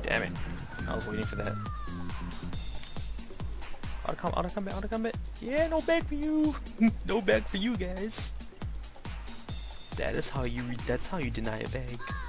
Damn it. I was waiting for that. Auto combat. Yeah, no bag for you. No bag for you guys. That's how you deny a bag.